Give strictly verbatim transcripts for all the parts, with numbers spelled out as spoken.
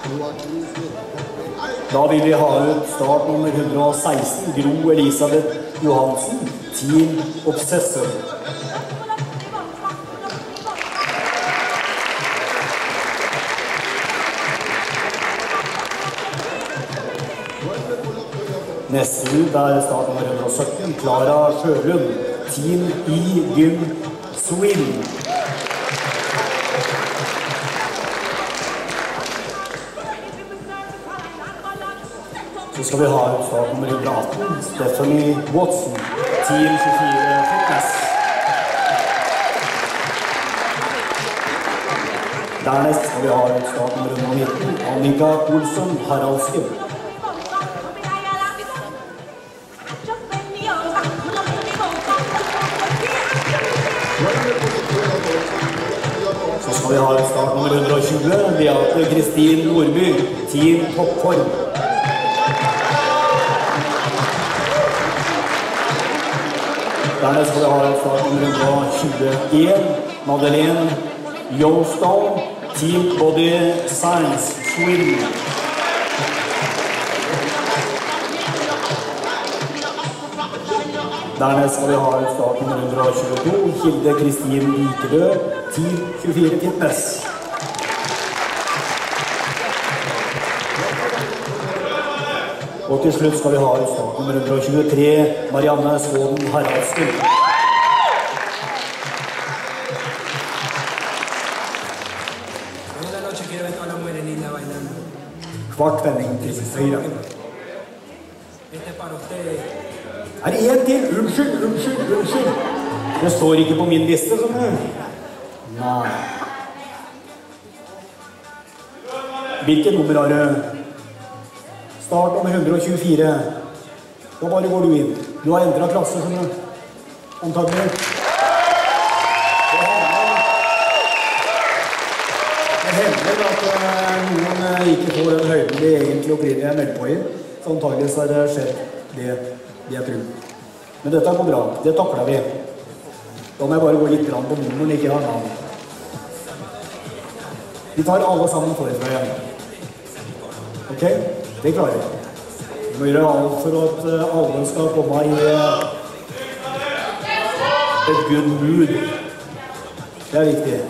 Da vil vi ha ut start nummer ett hundre seksten, Gro Elisabeth Johansen, Team Obsessor. Neste ut er start nummer ett hundre sytten, Klara Sjølund, Team I Gym Swim. Så skal vi ha ut start nummer ett hundre atten, Stephanie Watson, Team tjuefire Fitness. Dernest skal vi ha ut start nummer ett hundre nitten, Annika Olsson Haraldske. Så skal vi ha ut start nummer ett hundre tjue, Beate Kristin Nordby, Team Toppform. Dernest skal vi ha ut start nummer ett hundre tjueen, Madeleine Yellowstone, Team Body Science Swim. Dernest skal vi ha ut start nummer ett hundre tjueto, Hilde Kristin Vikebø, Team tjuefire Fitness. Og til slutt skal vi ha ut start nummer ett hundre tjuetre, Marianne Svåden Haraldsen. Kvart vending til høyre. Er det en til? Unnskyld, unnskyld, unnskyld. Det står ikke på min liste, som du. Nei. Hvilket nummer har du? Start nummer ett hundre tjuefire. Da bare går du inn. Du har endret klasse, som du. Antagelig. Det hender at noen ikke får den høyden de egentlig opprinnelig er meldt på i. Så antagelig har det skjedd det, det jeg tror. Men dette går bra. Det takler vi. Da må jeg bare gå litt på nummeren, ikke har navn. Vi tar alle sammen forfra igjen. Ok? Det klarer vi. Vi må gjøre alt for at alle skal komme i et good mood. Det er viktig.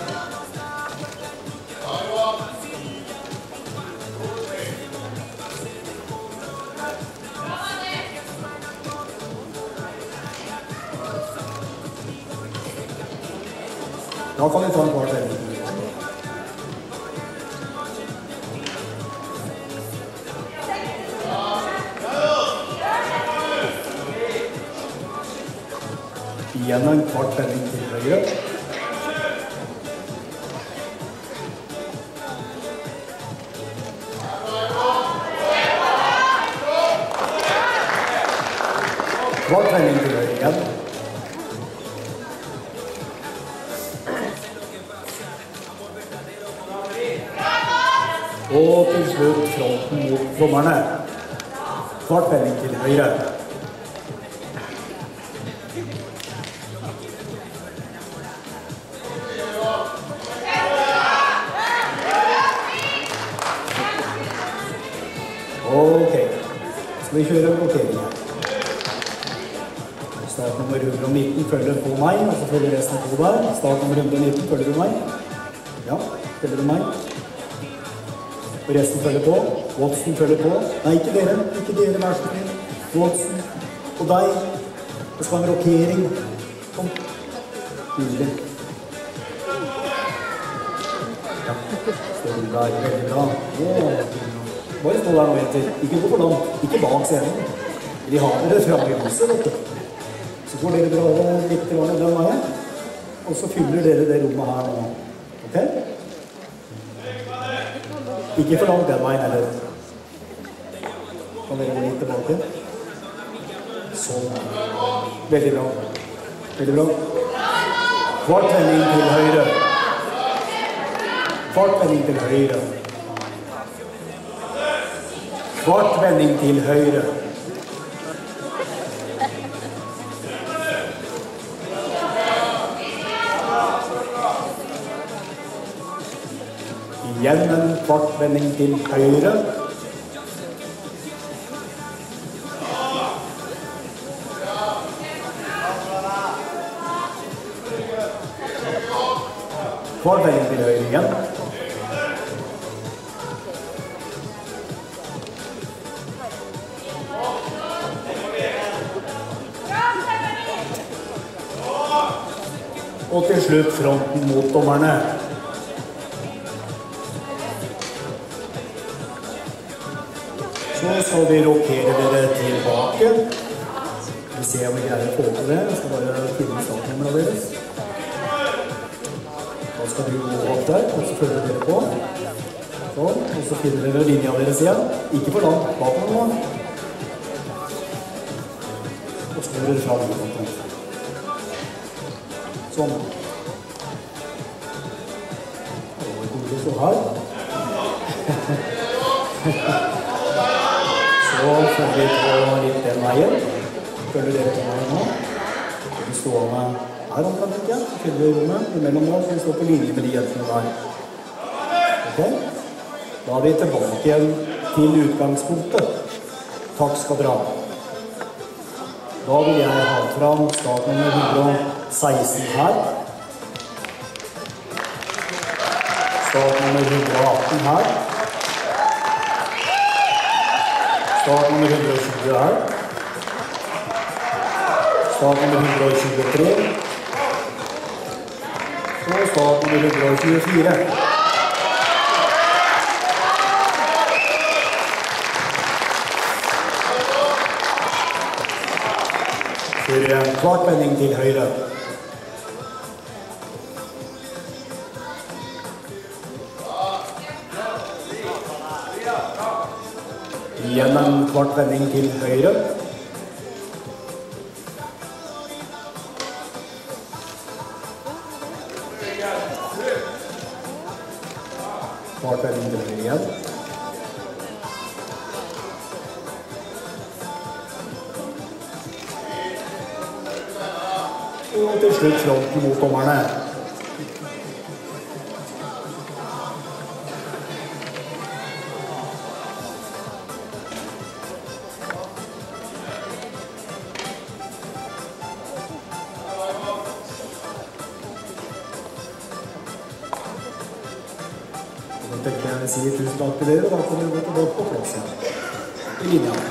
Da kan vi ta en kvart vending. Igjen en kvart vending til høyre. Kvart vending til høyre igjen. Og til slutt fronten mot dommerne. Kvart vending til høyre. Ok, skal vi kjøre blokkeringen. Start nummer ett hundre nitten følger på meg, og så følger resten på der. Start nummer ett hundre nitten følger du meg. Ja, følger du meg. Og resten følger på. Watson følger på. Nei, ikke dere. Ikke dere, vær så snill. Watson og deg. Det skal ha en rokering. Kom. Nydelig. Ja, står du der. Veldig bra. Åh. Bare stå der nå etter. Ikke gå for langt. Ikke bak scenen. Vi har dere frem i huset, vet du. Så får dere dra det litt til den veien. Og så fyller dere det rommet her nå. Ok? Ikke for langt den veien heller. Kan dere gå litt tilbake? Sånn. Veldig bra. Veldig bra. Kvart vending til høyre. Kvart vending til høyre. Kvart vending til høyre. Igjen Igjen en kvart vending til høyre. Kvart vending til høyre igjen. Og til slutt fronten mot dommerne. Så skal vi rokere dere tilbake. Vi ser om vi greier å få til det. Jeg skal bare finne startnummeret deres. Da skal du gå opp der, og så følger dere på. Sånn, og så finner dere linja deres igjen. Ikke for langt bakom nå. Og så går dere fra linja. Sånn. Det var god å stå her. Så følger vi på litt den veien. Følger dere på veien nå. Så vi står med her omkring ikke. Så følger vi rommet imellom nå, så vi står på linje med de jentene der. Ok? Da er vi tilbake igjen til utgangspunktet. Takk skal dere ha. Da vil jeg ha fram startnummer ett hundre og seksten her. Startnummer ett hundre og atten her. Startnummer ett hundre og tjue her. Startnummer ett hundre og tjuetre. Og startnummer ett hundre og tjuefire. For en kvart vending til høyre. Igjen en kvart vending til høyre. Kvart vending til høyre igjen. Og til slutt fronten mot dommerne. Da tenker jeg å si tusen takk til dere, og da kan dere gå tilbake på plass igjen. I linja.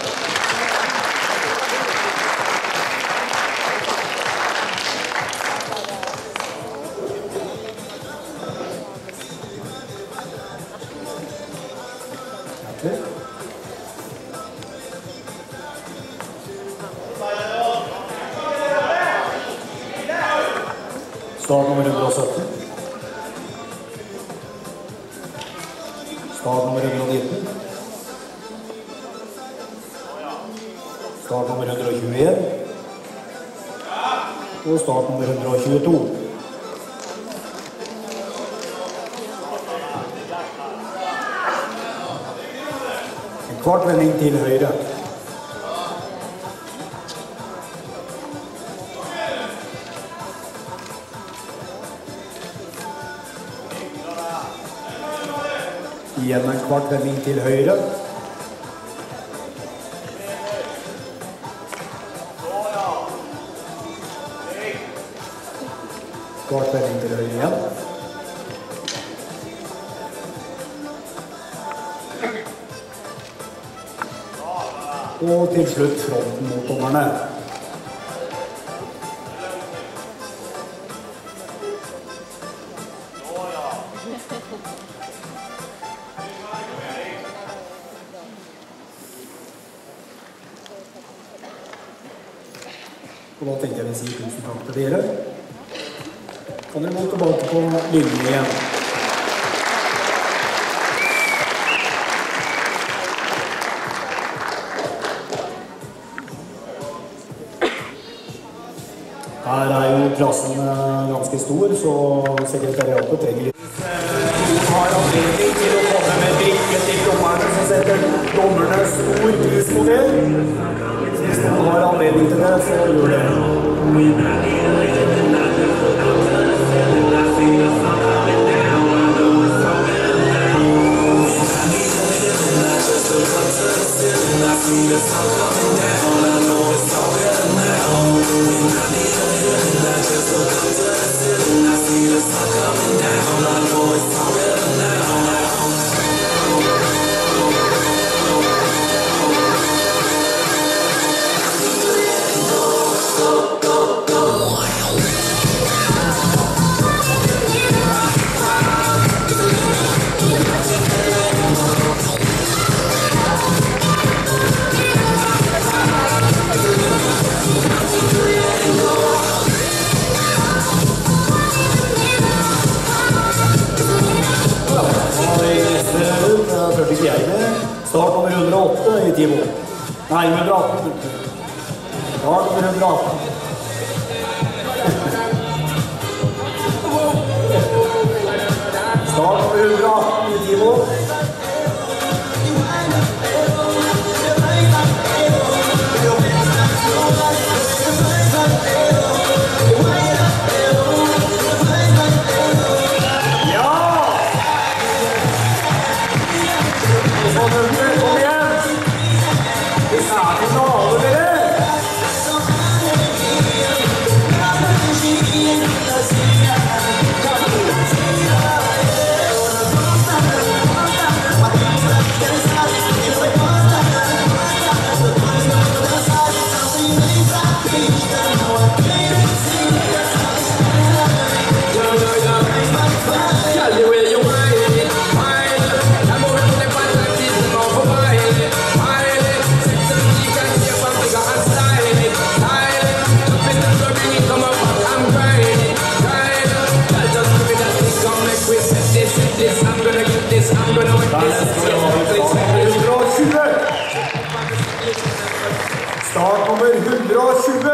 Start nummer ett hundre og sytten. Start nummer ett hundre og nitten. Start nummer ett hundre og tjueen. Og start nummer ett hundre og tjueto. En kvart vending til høyre. Igjen en kvart vending til høyre. Kvart vending til høyre igjen. Og til slutt fronten mot dommerne. Og da tenker jeg å si tusen takk til dere. Kan dere gå tilbake på linjen igjen. Her er jo klassen ganske stor, så sekretariatet trenger litt. Noen har anledning til å komme med drikke til dommerne, så setter dommerne stor pris på det. Hvis noen har anledning til det, så gjør det. sier jeg det. Start nummer hundre og åtte i Timo. Nei, hundre og atten. Start nummer hundre og atten. Start nummer hundre og atten i Timo. Start nummer hundre og tjue.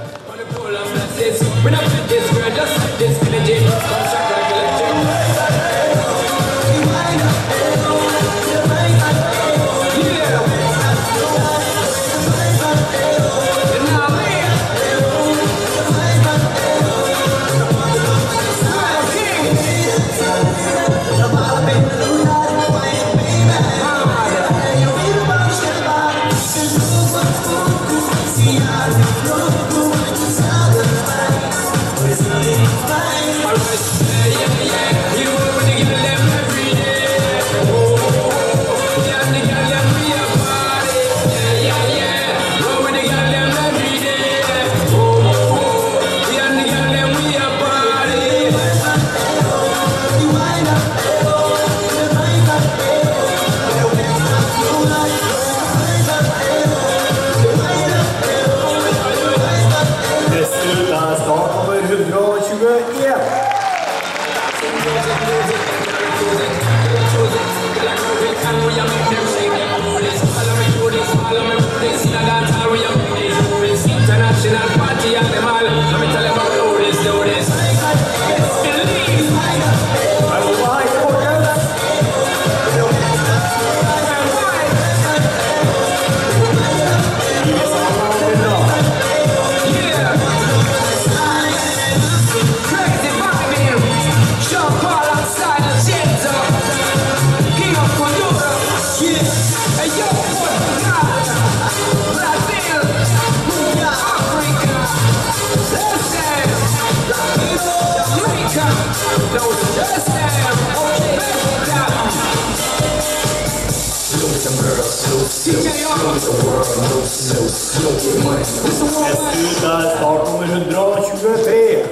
Start nummer hundre og tjuetre.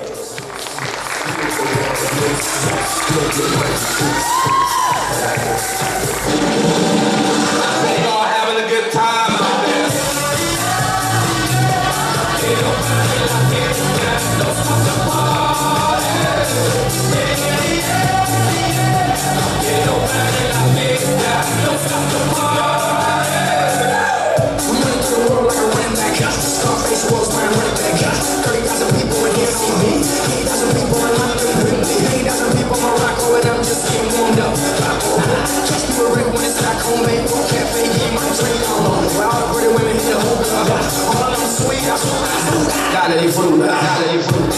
Dale disfruta, dale disfruta.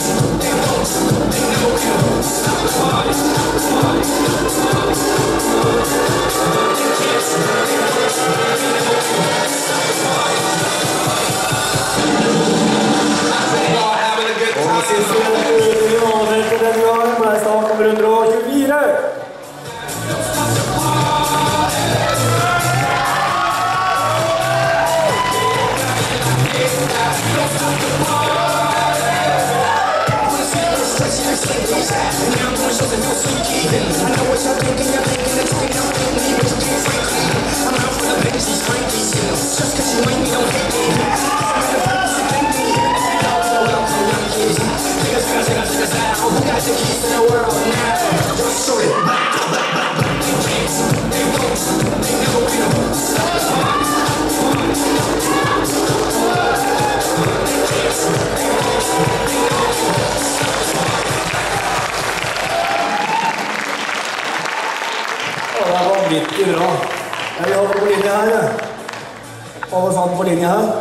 Og siste overventet denne gangen ble start nummer hundre og tjuefire. Let's det er vanvittig bra. Jeg vil ha det på linje her, ja. Alle sammen på linje her.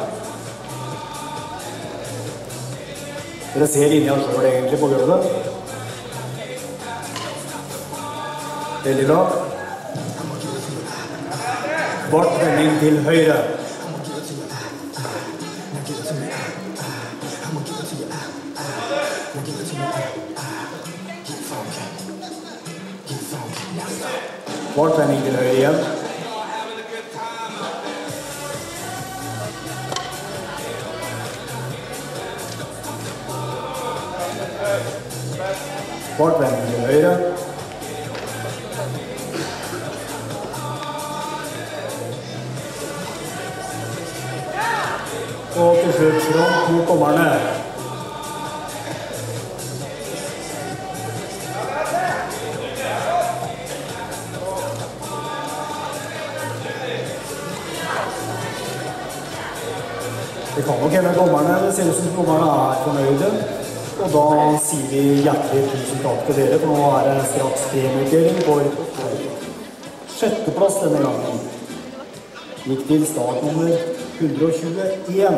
Dere ser linja selv egentlig på gulvet. Veldig bra. Bort vending til høyre. Bort vending til høyre igjen. Bort vending til høyre. Og til slutt front to kommerne. Det kan nok hende dommerne, det ser ut som dommerne er fornøyde. Og da sier vi hjertelig tusen takk til dere, for nå er det straks premieutdeling for sjetteplass denne gangen. Gikk til startnummer hundre og tjueen.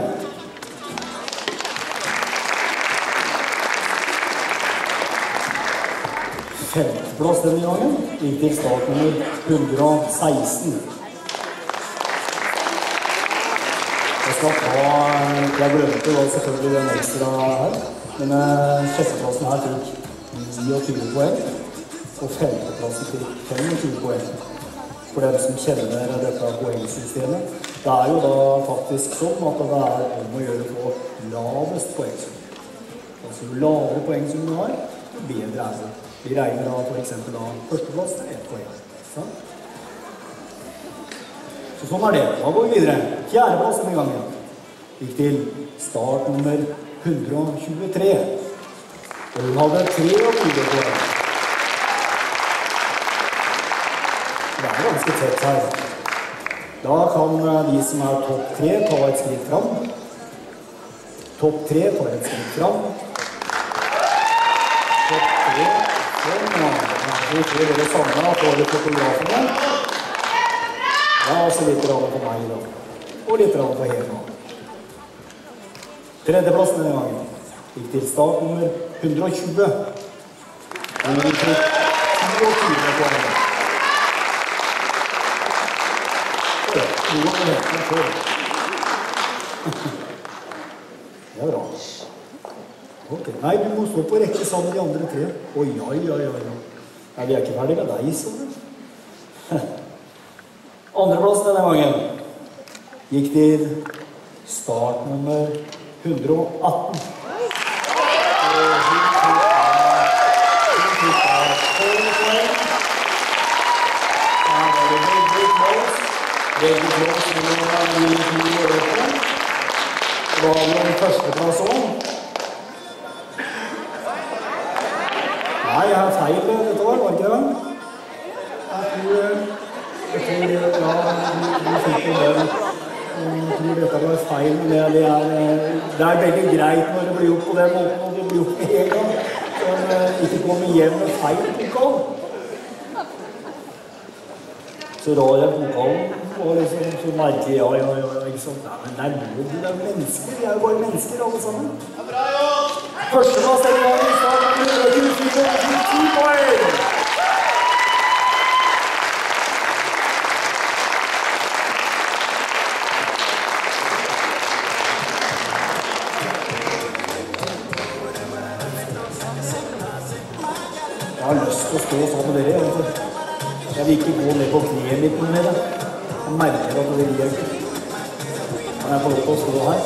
Femteplass denne gangen gikk til startnummer hundre og seksten. Jeg skal ta, jeg glemte da selvfølgelig den ekstra her, men sjetteplassen her fikk niogtyve poeng, og femteplassen fikk femogtyve poeng. For dem som kjenner dette poengsystemet. Det er jo da faktisk sånn at det er om å gjøre på lavest poengsum. Altså jo lavere poengsum du har, jo bedre er det. Vi regner da for eksempel da førsteplass til ett poeng. Sånn. Så sånn er det. Da går vi videre. Fjerdeplass denne gangen gikk til startnummer hundre og tjuetre. Og hun hadde treogtyve poeng. Det er ganske tett her. Da kan de som er topp tre ta et skritt fram. Topp tre tar et skritt fram. Topp tre. Sånn, ja. Vi får dere samlet på alle fotografene. Ja, og så litt rann på meg da. Og litt rann på hele. Tredjeplassen denne gangen gikk til startnummer hundre og tjue. Og vi fikk tjuetyve poeng. Noe på høyden før. Det er bra. Ok, nei, du må stå på rekke sammen med de andre tre. Oi, oi, oi, oi. Nei, vi er ikke ferdig med deg, sånn. Andreplassen denne gangen gikk til startnummer hundre og atten. Og hun fikk av tolv poeng. Her var det veldig close. Veldig close mellom de to økene. Da var det en førsteplass også. Nei, jeg har feil dette år, var ikke det? Jeg tror, jeg tror, ja, du fikk jo den. Jeg tror dette var feil, men det er, det er veldig greit når det blir gjort på den måten, og det blir gjort med en gang. Så ikke komme hjem med feil pokal. Så rar jeg pokalen, og liksom så merkelig, ja, ja, ja, ikke sant? Nei, men det er lov, det er mennesker, vi er jo bare mennesker alle sammen. Det er bra, jo! Førsteplass denne gangen, start hundre og tjuefire poeng! Jeg har lyst til å stå sammen med dere, egentlig. Jeg vil ikke gå ned på kniet litt med dere. Jeg merker at det vil hjelpe. Men jeg får lov til å stå her.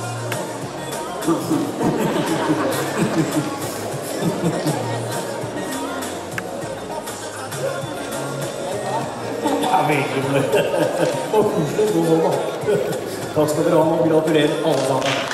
Jeg er veldig med. Og koselig å stå sånn da. Takk skal dere ha, og gratulerer alle sammen.